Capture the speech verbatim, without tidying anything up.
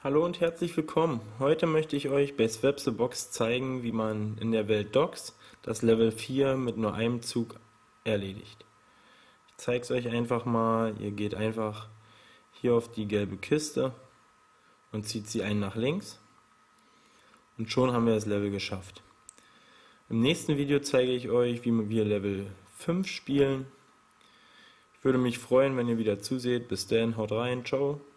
Hallo und herzlich willkommen. Heute möchte ich euch bei Swap the Box zeigen, wie man in der Welt Docs das Level vier mit nur einem Zug erledigt. Ich zeige es euch einfach mal. Ihr geht einfach hier auf die gelbe Kiste und zieht sie ein nach links. Und schon haben wir das Level geschafft. Im nächsten Video zeige ich euch, wie wir Level fünf spielen. Ich würde mich freuen, wenn ihr wieder zuseht. Bis dann, haut rein, ciao.